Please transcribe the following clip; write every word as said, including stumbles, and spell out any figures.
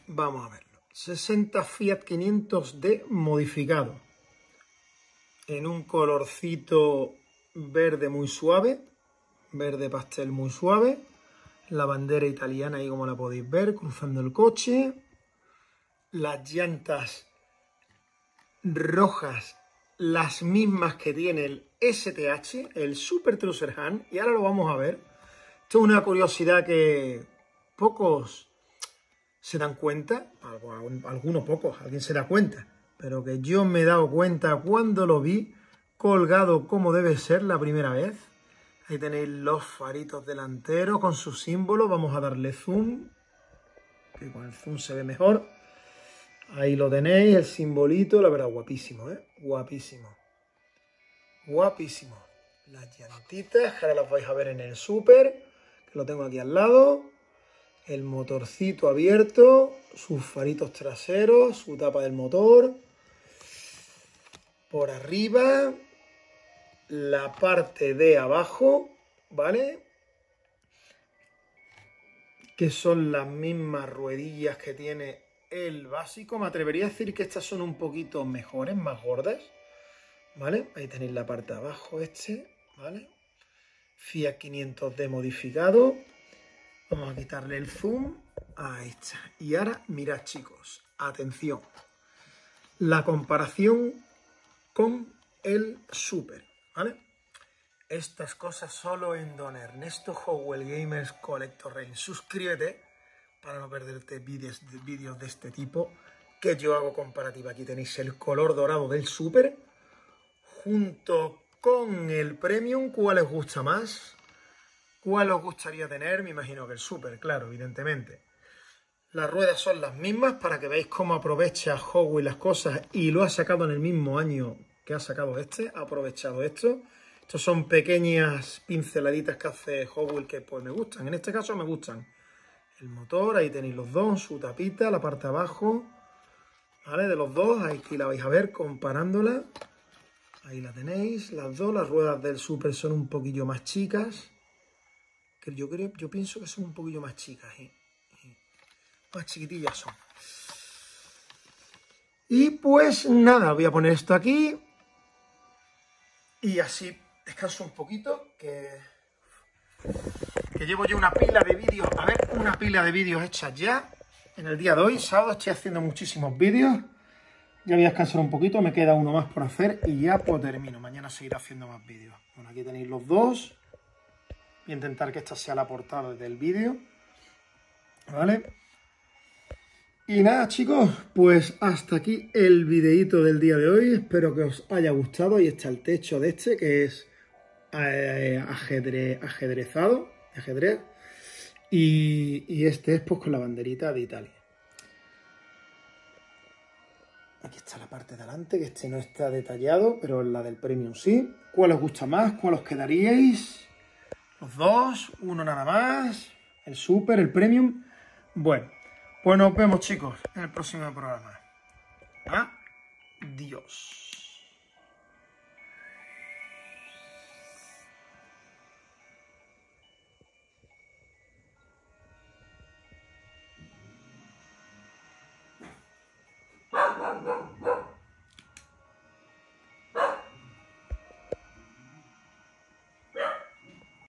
vamos a verlo. sesenta Fiat quinientos D modificado. En un colorcito verde muy suave. Verde pastel muy suave. La bandera italiana ahí como la podéis ver, cruzando el coche. Las llantas rojas, las mismas que tiene el S T H, el Super Trouser Hand. Y ahora lo vamos a ver. Esto es una curiosidad que pocos se dan cuenta. Algunos pocos, alguien se da cuenta. Pero que yo me he dado cuenta cuando lo vi colgado como debe ser la primera vez. Ahí tenéis los faritos delanteros con sus símbolos. Vamos a darle zoom, que con el zoom se ve mejor. Ahí lo tenéis, el simbolito, la verdad, guapísimo, ¿eh? Guapísimo. Guapísimo. Las llantitas, que ahora las vais a ver en el Super, que lo tengo aquí al lado. El motorcito abierto, sus faritos traseros, su tapa del motor. Por arriba, la parte de abajo, ¿vale? Que son las mismas ruedillas que tiene el básico. Me atrevería a decir que estas son un poquito mejores, más gordas, ¿vale? Ahí tenéis la parte de abajo este, ¿vale? Fiat quinientos D modificado. Vamos a quitarle el zoom. Ahí está. Y ahora, mirad, chicos, atención. La comparación con el Super, ¿vale? Estas cosas solo en Don Ernesto Howell Gamers Collector Range. Suscríbete para no perderte vídeos de este tipo, que yo hago comparativa. Aquí tenéis el color dorado del Super junto con el Premium. ¿Cuál os gusta más? ¿Cuál os gustaría tener? Me imagino que el Super, claro, evidentemente. Las ruedas son las mismas para que veáis cómo aprovecha Howell las cosas y lo ha sacado en el mismo año que ha sacado este. Ha aprovechado esto. Estos son pequeñas pinceladitas que hace Howell que pues me gustan. En este caso me gustan. El motor, ahí tenéis los dos, su tapita, la parte de abajo, ¿vale? De los dos, aquí la vais a ver comparándola. Ahí la tenéis, las dos. Las ruedas del Super son un poquillo más chicas. Que yo creo, yo pienso que son un poquillo más chicas, ¿eh? Más chiquitillas son. Y pues nada, voy a poner esto aquí. Y así descanso un poquito, que, que llevo yo una pila de vídeos, a ver, una pila de vídeos hechas ya. En el día de hoy, sábado, estoy haciendo muchísimos vídeos. Ya voy a descansar un poquito, me queda uno más por hacer y ya pues termino. Mañana seguiré haciendo más vídeos. Bueno, aquí tenéis los dos. Voy a intentar que esta sea la portada del vídeo, ¿vale? Y nada, chicos, pues hasta aquí el videíto del día de hoy. Espero que os haya gustado. Ahí está el techo de este, que es eh, ajedrez, ajedrezado, ajedrez. Y, y este es pues con la banderita de Italia. Aquí está la parte de adelante, que este no está detallado, pero la del Premium sí. ¿Cuál os gusta más? ¿Cuál os quedaríais? Los dos, uno nada más. El Super, el Premium. Bueno, pues nos vemos, chicos, en el próximo programa. Adiós.